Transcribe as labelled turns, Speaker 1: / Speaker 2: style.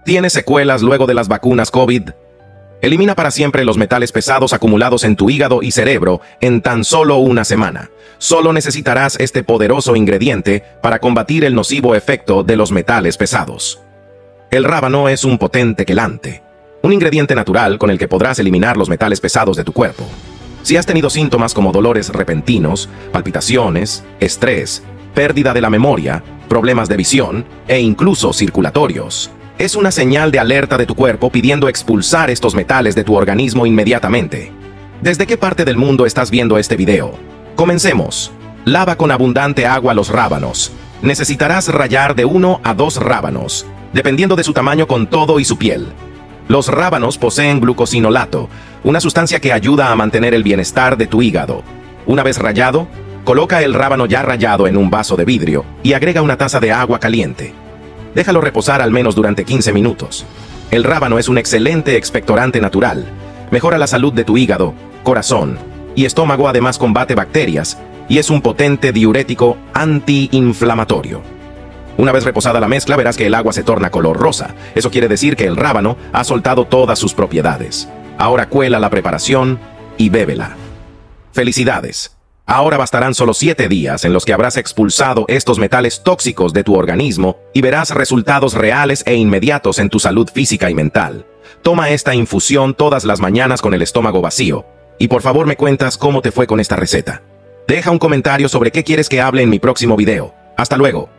Speaker 1: ¿Tienes secuelas luego de las vacunas COVID? Elimina para siempre los metales pesados acumulados en tu hígado y cerebro en tan solo una semana. Solo necesitarás este poderoso ingrediente para combatir el nocivo efecto de los metales pesados. El rábano es un potente quelante, un ingrediente natural con el que podrás eliminar los metales pesados de tu cuerpo. Si has tenido síntomas como dolores repentinos, palpitaciones, estrés, pérdida de la memoria, problemas de visión e incluso circulatorios, es una señal de alerta de tu cuerpo pidiendo expulsar estos metales de tu organismo inmediatamente. ¿Desde qué parte del mundo estás viendo este video? Comencemos. Lava con abundante agua los rábanos. Necesitarás rallar de 1 a 2 rábanos, dependiendo de su tamaño con todo y su piel. Los rábanos poseen glucosinolato, una sustancia que ayuda a mantener el bienestar de tu hígado. Una vez rallado, coloca el rábano ya rallado en un vaso de vidrio y agrega una taza de agua caliente. Déjalo reposar al menos durante 15 minutos. El rábano es un excelente expectorante natural. Mejora la salud de tu hígado, corazón y estómago, además combate bacterias y es un potente diurético antiinflamatorio. Una vez reposada la mezcla, verás que el agua se torna color rosa. Eso quiere decir que el rábano ha soltado todas sus propiedades. Ahora cuela la preparación y bébela. ¡Felicidades! Ahora bastarán solo 7 días en los que habrás expulsado estos metales tóxicos de tu organismo y verás resultados reales e inmediatos en tu salud física y mental. Toma esta infusión todas las mañanas con el estómago vacío. Y por favor me cuentas cómo te fue con esta receta. Deja un comentario sobre qué quieres que hable en mi próximo video. ¡Hasta luego!